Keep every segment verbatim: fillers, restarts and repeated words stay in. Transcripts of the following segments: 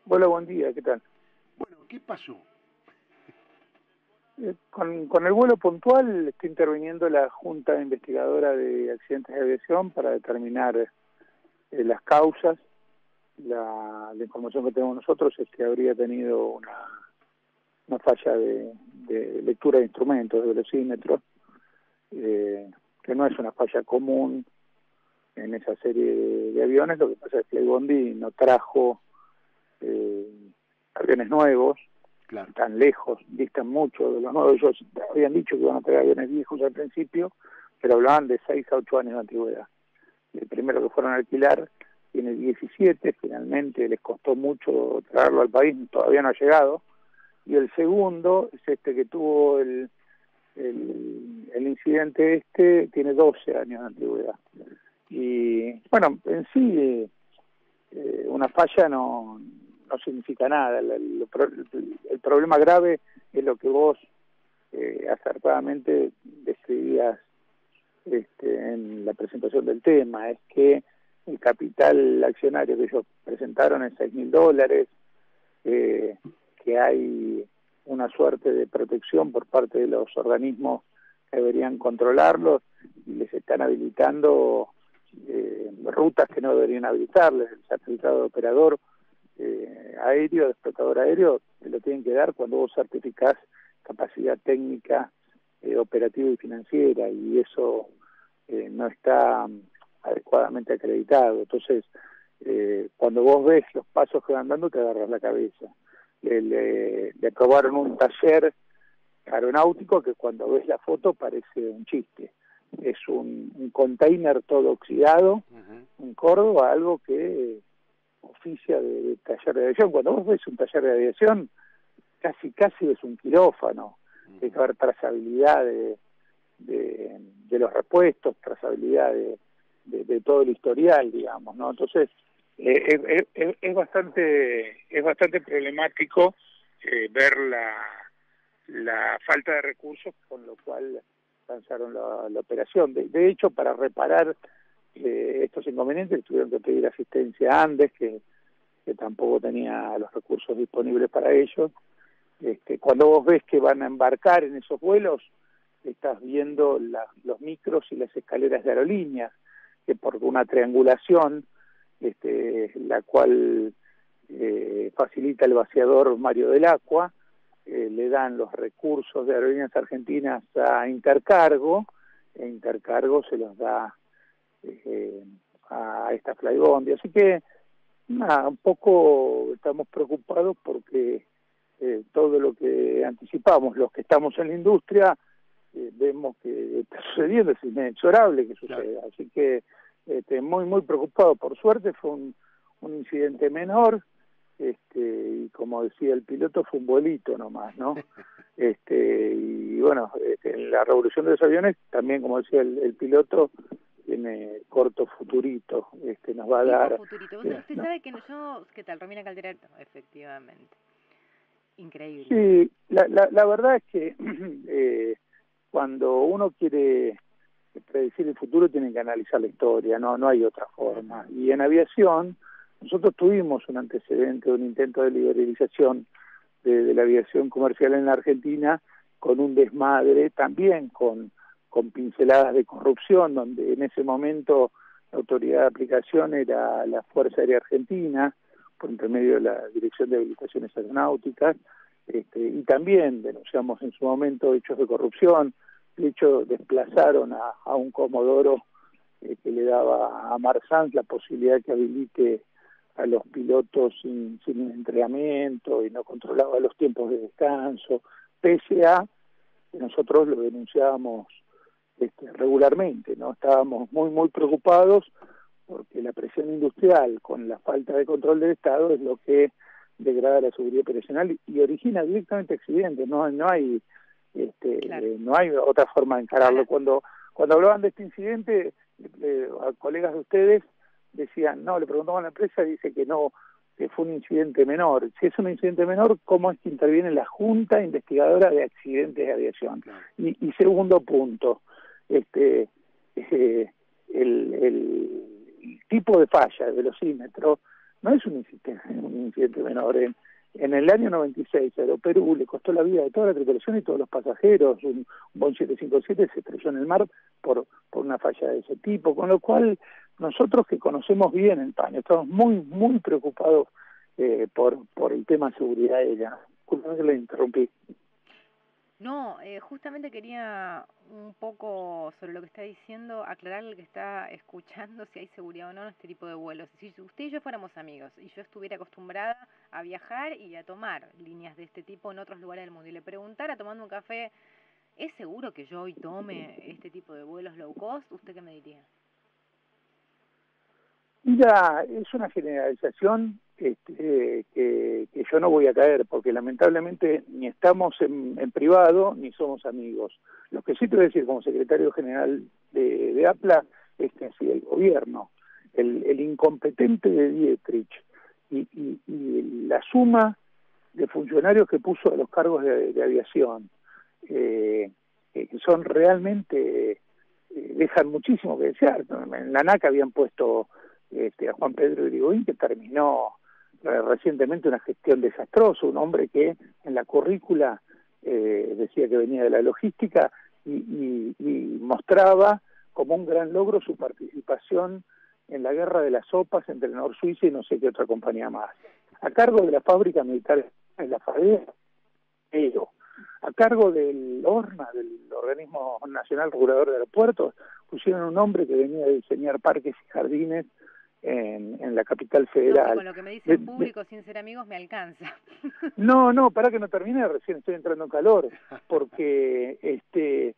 Hola, buen día, ¿qué tal? Bueno, ¿qué pasó? Eh, con, con el vuelo puntual está interviniendo la Junta Investigadora de Accidentes de Aviación para determinar eh, las causas. La, la información que tenemos nosotros es que habría tenido una, una falla de, de lectura de instrumentos, de velocímetro, eh, que no es una falla común en esa serie de, de aviones. Lo que pasa es que Flybondi no trajo eh, aviones nuevos, Claro. están lejos, distan mucho de los nuevos. Ellos habían dicho que iban a traer aviones viejos al principio, pero hablaban de seis a ocho años de antigüedad. El primero que fueron a alquilar tiene diecisiete, finalmente les costó mucho traerlo al país, todavía no ha llegado. Y el segundo es este que tuvo el, el, el incidente este, tiene doce años de antigüedad. Y bueno, en sí eh, una falla no, no significa nada. El, el, el, el problema grave es lo que vos eh, acertadamente describías este, en la presentación del tema, es que el capital accionario que ellos presentaron es seis mil dólares, eh, que hay una suerte de protección por parte de los organismos que deberían controlarlos y les están habilitando eh, rutas que no deberían habilitarles. El certificado de operador eh, aéreo, de explotador aéreo, te lo tienen que dar cuando vos certificás capacidad técnica, eh, operativa y financiera, y eso eh, no está um, adecuadamente acreditado. Entonces, eh, cuando vos ves los pasos que van dando, te agarras la cabeza. Le, le, le aprobaron un taller aeronáutico que cuando ves la foto parece un chiste. Es un, un container todo oxidado, uh-huh, en Córdoba, algo que oficia de, de taller de aviación. Cuando vos ves un taller de aviación, casi casi es un quirófano. Uh-huh. Hay que haber trazabilidad de, de, de los repuestos, trazabilidad de, de, de todo el historial, digamos, ¿no? Entonces, eh, es, es, es bastante es bastante problemático eh, ver la, la falta de recursos, con lo cual lanzaron la, la operación. De, de hecho, para reparar eh, estos inconvenientes tuvieron que pedir asistencia a Andes, que, que tampoco tenía los recursos disponibles para ellos. Este, cuando vos ves que van a embarcar en esos vuelos, estás viendo la, los micros y las escaleras de aerolíneas, que por una triangulación, este, la cual eh, facilita el vaciador Mario del Aqua, eh, le dan los recursos de Aerolíneas Argentinas a Intercargo, e Intercargo se los da eh, a esta Flybondi. Así que, nada, un poco estamos preocupados porque eh, todo lo que anticipamos, los que estamos en la industria, eh, vemos que está sucediendo, es inexorable que suceda. Claro. Así que este, muy, muy preocupado. Por suerte fue un, un incidente menor, este, y como decía el piloto, fue un vuelito nomás, ¿no? Este, y bueno, este, en la revolución de los aviones, también como decía el, el piloto, tiene corto futurito, este, nos va a dar... Futurito. Usted, usted ¿no? sabe que yo, ¿qué tal? Romina Calderón, efectivamente. Increíble. Sí, la, la, la verdad es que eh, cuando uno quiere predecir el futuro tiene que analizar la historia, no no hay otra forma. Y en aviación, nosotros tuvimos un antecedente, un intento de liberalización de, de la aviación comercial en la Argentina, con un desmadre, también con, con pinceladas de corrupción, donde en ese momento la autoridad de aplicación era la Fuerza Aérea Argentina, por intermedio de la Dirección de Habilitaciones Aeronáuticas, este, y también denunciamos en su momento hechos de corrupción. De hecho, desplazaron a, a un comodoro eh, que le daba a Marsans la posibilidad que habilite a los pilotos sin, sin entrenamiento, y no controlaba los tiempos de descanso, pese a que nosotros lo denunciábamos este, regularmente, ¿no? Estábamos muy, muy preocupados porque la presión industrial con la falta de control del Estado es lo que degrada la seguridad operacional y origina directamente accidentes. No, no hay este, claro. eh, no hay otra forma de encararlo. Cuando cuando hablaban de este incidente, eh, a colegas de ustedes decían, no, le preguntamos a la empresa, dice que no, que fue un incidente menor. Si es un incidente menor, ¿cómo es que interviene la Junta Investigadora de Accidentes de Aviación? Claro. Y, y segundo punto, este eh, el, el tipo de falla, el velocímetro, no es un incidente, un incidente menor. En, en el año noventa y seis, Aeroperú le costó la vida de toda la tripulación y todos los pasajeros. Un, un Boeing siete cincuenta y siete se estrelló en el mar por, por una falla de ese tipo, con lo cual nosotros que conocemos bien el paño, estamos muy, muy preocupados eh, por, por el tema de seguridad aérea. Disculpen que le interrumpí. No, eh, justamente quería un poco sobre lo que está diciendo, aclararle al que está escuchando si hay seguridad o no en este tipo de vuelos. Si usted y yo fuéramos amigos y yo estuviera acostumbrada a viajar y a tomar líneas de este tipo en otros lugares del mundo y le preguntara tomando un café, ¿es seguro que yo hoy tome este tipo de vuelos low cost? ¿Usted qué me diría? Mira, es una generalización este, que, que yo no voy a caer, porque lamentablemente ni estamos en, en privado ni somos amigos. Lo que sí te voy a decir como secretario general de, de APLA es que así el gobierno, el, el incompetente de Dietrich y, y, y la suma de funcionarios que puso a los cargos de, de aviación, eh, que son realmente, eh, dejan muchísimo que desear. En la ANAC habían puesto Este, a Juan Pedro Irigoyen, que terminó eh, recientemente una gestión desastrosa, un hombre que en la currícula eh, decía que venía de la logística y, y, y mostraba como un gran logro su participación en la guerra de las sopas entre Nor Suiza y no sé qué otra compañía más. A cargo de la fábrica militar de la FADEA, pero a cargo del ORNA, del Organismo Nacional Regulador de Aeropuertos, pusieron un hombre que venía a diseñar parques y jardines En, en la capital federal. No, sí, con lo que me dice en público, sin ser amigos, me alcanza. No, no, para que no termine, recién estoy entrando en calor, porque este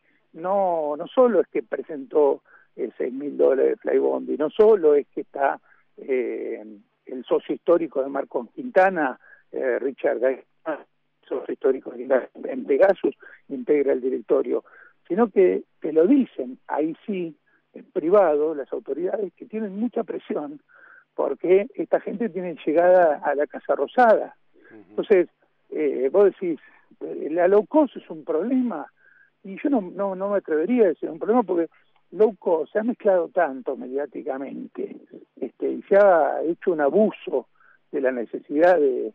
no no solo es que presentó eh, seis mil dólares de Flybondi, no solo es que está eh, el socio histórico de Marcos Quintana, eh, Richard Gaitán, socio histórico de Quintana, en Pegasus, integra el directorio, sino que te lo dicen, ahí sí, en privado, las autoridades que tienen mucha presión porque esta gente tiene llegada a la Casa Rosada. Uh-huh. Entonces, eh, vos decís, la low cost es un problema, y yo no, no, no me atrevería a decir un problema porque low cost se ha mezclado tanto mediáticamente, este, y se ha hecho un abuso de la necesidad de,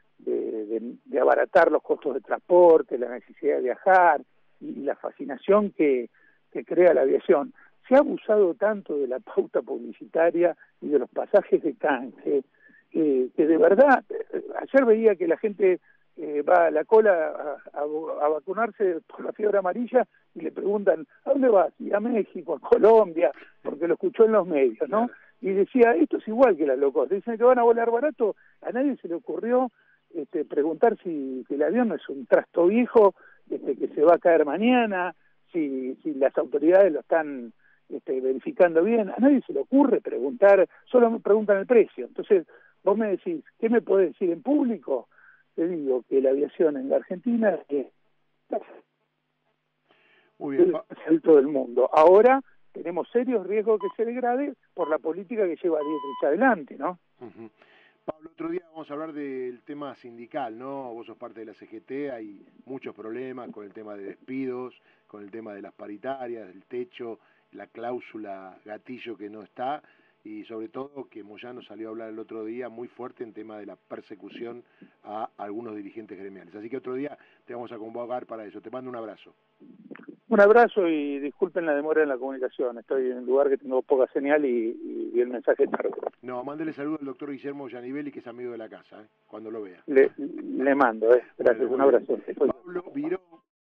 de, de, de abaratar los costos de transporte, la necesidad de viajar y la fascinación que, que crea la aviación. Se ha abusado tanto de la pauta publicitaria y de los pasajes de canje, eh, que de verdad, ayer veía que la gente eh, va a la cola a, a, a vacunarse por la fiebre amarilla y le preguntan, ¿a dónde vas? Y a México, a Colombia, porque lo escuchó en los medios, ¿no? Y decía, esto es igual que las locos, dicen que van a volar barato, a nadie se le ocurrió este, preguntar si, si el avión no es un trasto viejo este, que se va a caer mañana, si, si las autoridades lo están Este, verificando bien, a nadie se le ocurre preguntar, solo me preguntan el precio. Entonces, vos me decís, ¿qué me podés decir en público? Te digo que la aviación en la Argentina es Muy bien, el alto del mundo. Ahora tenemos serios riesgos que se degrade por la política que lleva Dietrich adelante, ¿no? Uh-huh. Pablo, otro día vamos a hablar del tema sindical, ¿no? Vos sos parte de la C G T, hay muchos problemas con el tema de despidos, con el tema de las paritarias, el techo, la cláusula gatillo que no está, y sobre todo que Moyano salió a hablar el otro día muy fuerte en tema de la persecución a algunos dirigentes gremiales. Así que otro día te vamos a convocar para eso. Te mando un abrazo. Un abrazo y disculpen la demora en la comunicación. Estoy en un lugar que tengo poca señal y, y el mensaje tarde. No, mándele saludo al doctor Guillermo Gianivelli, que es amigo de la casa, ¿eh? Cuando lo vea. Le, le mando, ¿eh? Gracias, bueno, un abrazo. Pablo Viró.